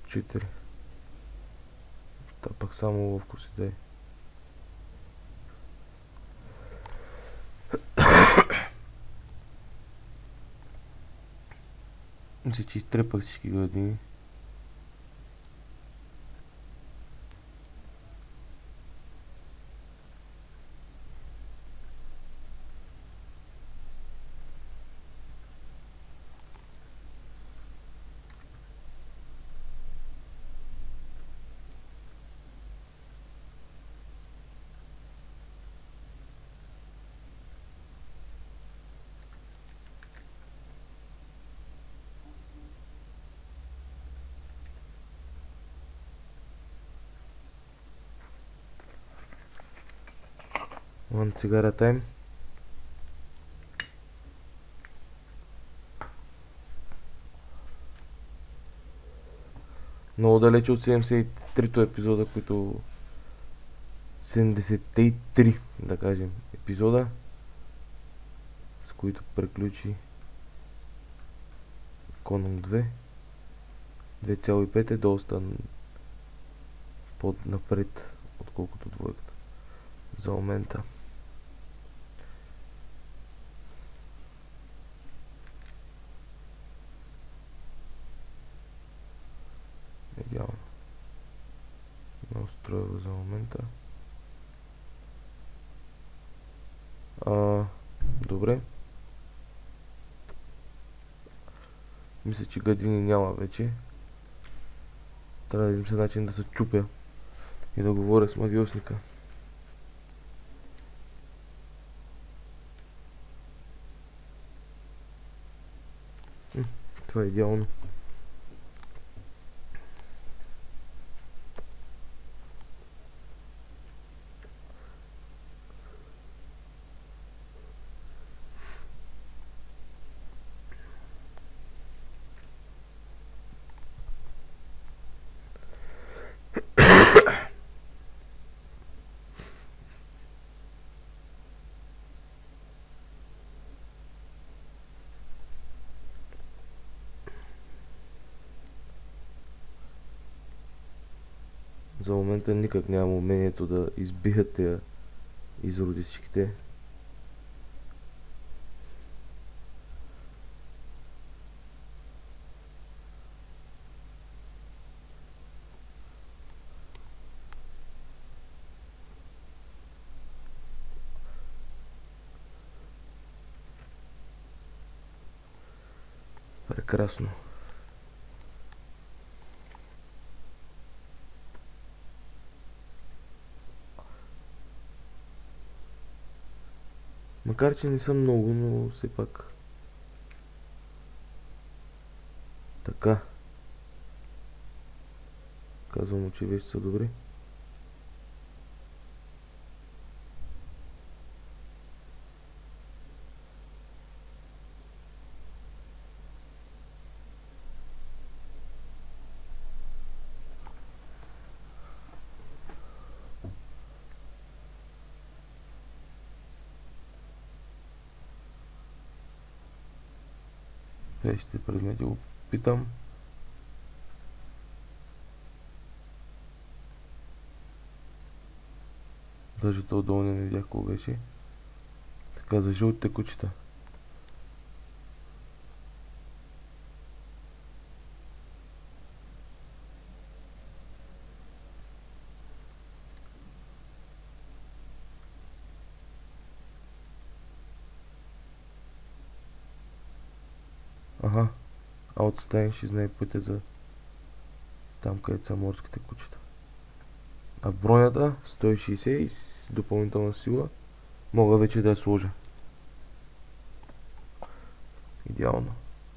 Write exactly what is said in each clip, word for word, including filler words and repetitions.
четири. Та пък само ловко си дай. Мисля, че изтрепах всички градини. One цигара тайм. Много далече от седемдесет и трито епизода, които... седемдесет и три, да кажем, епизода, с които приключи Конунг две. две цяло и пет е доста по-напред, отколкото двойката. За момента. Идеално. Не устроя за момента. А, добре. Мисля, че градини няма вече. Трябва да видим се начин да се чупя и да говоря с магиосника. Това е идеално. За момента никак нямам умението да избият тези изроди всичките. Прекрасно. Макар че не съм много, но все пак. Така. Казвам му, че вече са добри. Следващите предмети го питам. Даже то долу не видях какво беше. Така, за жълтите кучета. Аха. Аутстайн ще знае пътя за там, където са морските кучета. А бронята сто и шейсет и с допълнителна сила мога вече да я сложа. Идеално.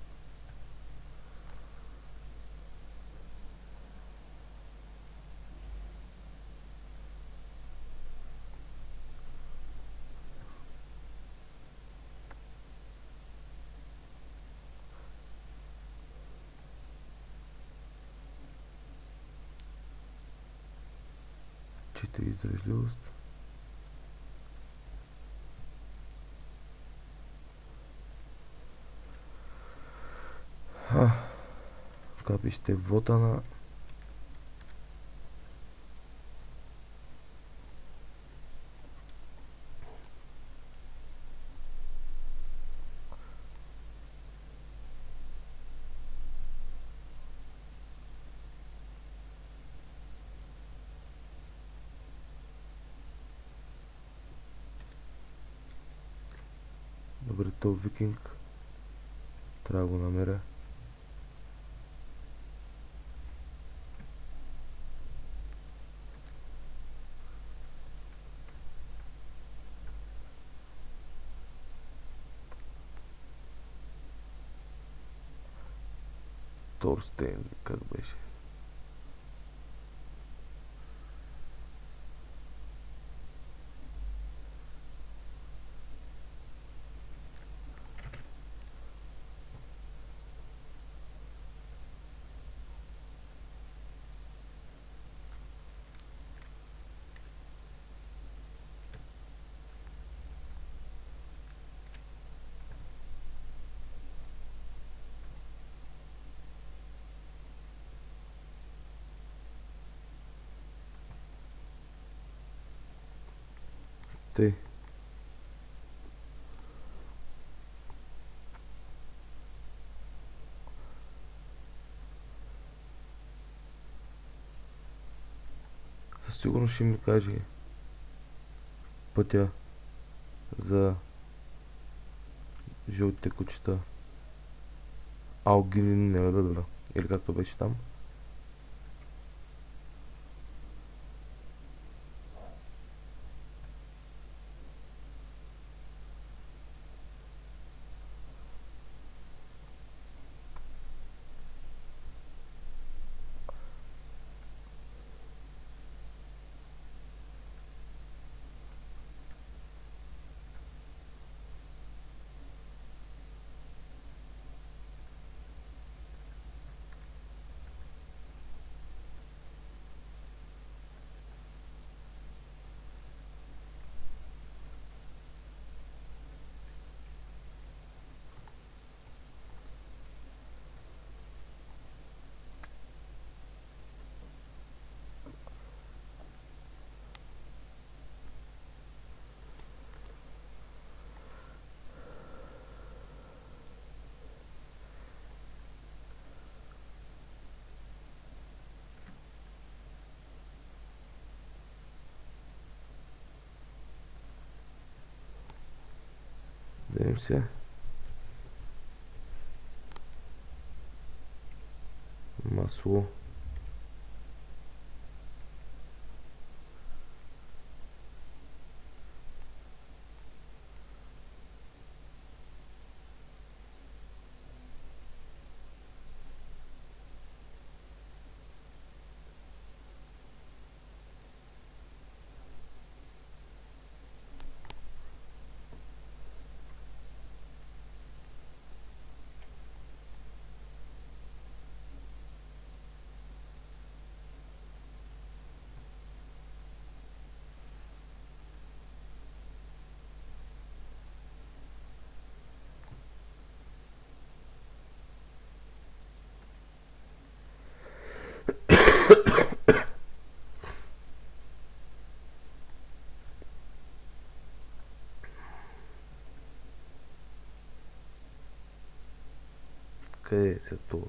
четири издръжливост. А, капище вотана. Добре, то викинг. Трябва да го намеря. Торстейн, как беше? Тъй. Със сигурност ще ми каже пътя за жълтите кучета. Алгинин, или както беше там. Вземем се. Масло. Къде е се това?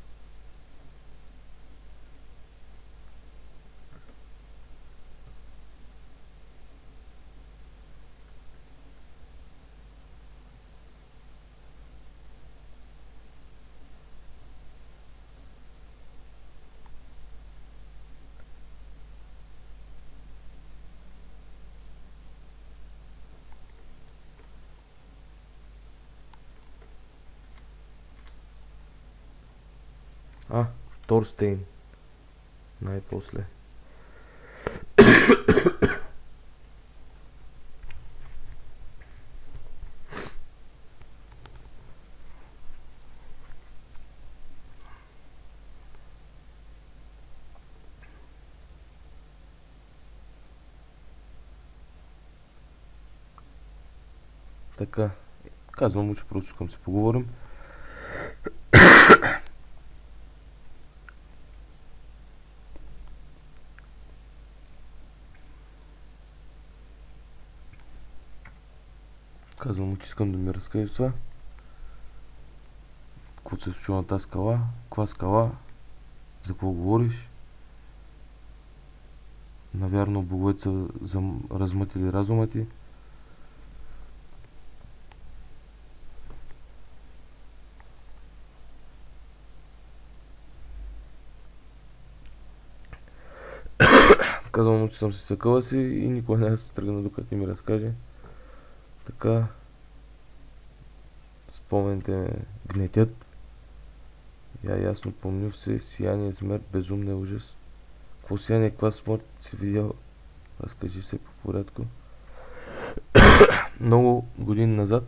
А, Торстейн. Най-после. Така, казвам му, че просто искам си поговорим. Казвам му, че искам да ми разкажеш това. Какво се е случило на тази скала? Каква скала? За какво говориш? Навярно боговете са размътили разума ти. Казвам му, че съм се съкъла си и никога няма да се тръгна докато не ми разкаже. Така, спомените ме гнетят. Я ясно помня все, сияние, смърт, безумна ужас. Какво сияние, каква смърт си видял? Разкажи се по порядко. Много години назад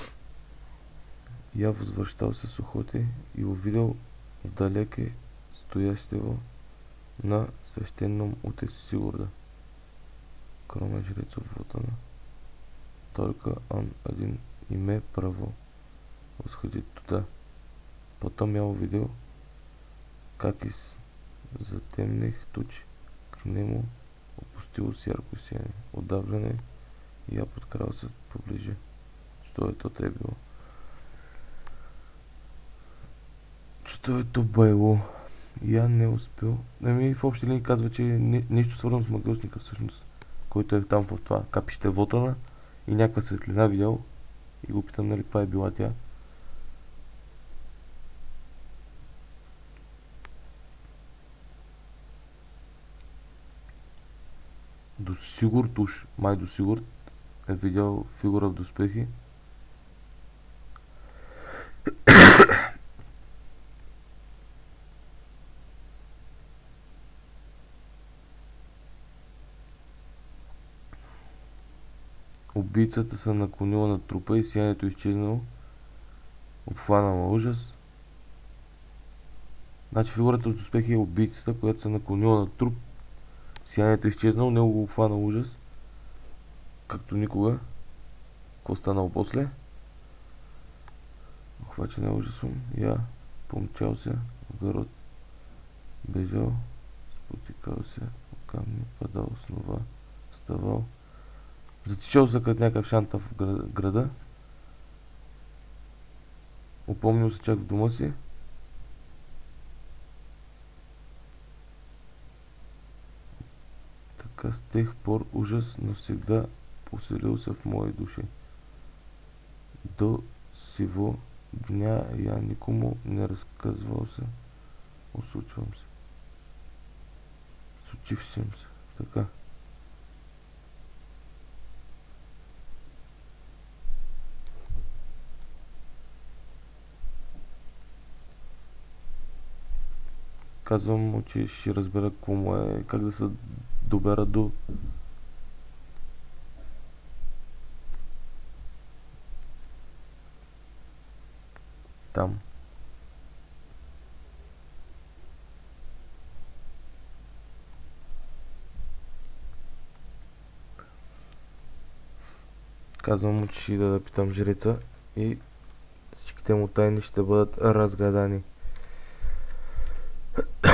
я възвръщал се с охоти и увидел вдалеке стоящего на свещеном утес Сигурда, кроме жрецов Вотана. Только он один име право восходить туда. Потом я увидел, как из затемних туч к нему опустилось ярко сияние, удавленное, и я подкрался поближе. Что это е било? Що е то байло? Я не успел. Ами в общи линии казва, че не, нещо свързано с магиосника всъщност, който е там в това капище Вотана и някаква светлина видял и го питам, нали, каква е била тя. До Сигурд уж, май до Сигурд е видял фигура в доспехи. Убийцата се наклонила на трупа и сиянието изчезнало. Обхванала ужас. Значи фигурата с доспехи е убийцата, която се наклонила на труп. Сиянието изчезнало, него го обхванал ужас. Както никога. Какво станало после? Охвачен е ужасом. Я помчал се в город. Бежал. Спотикал се по камни. Падал снова. Ставал. Затичал се като някакъв шанта в града. Упомнил се чак в дома си. Така с тех пор ужас навсегда поселил се в мои души. До сего дня я никому не разказвал се. Осучвам се. Случившим се. Така. Казвам му, че ще разбера какво му е, как да се добера до там. Казвам му, че ще да, да питам жреца и всичките му тайни ще бъдат разгадани.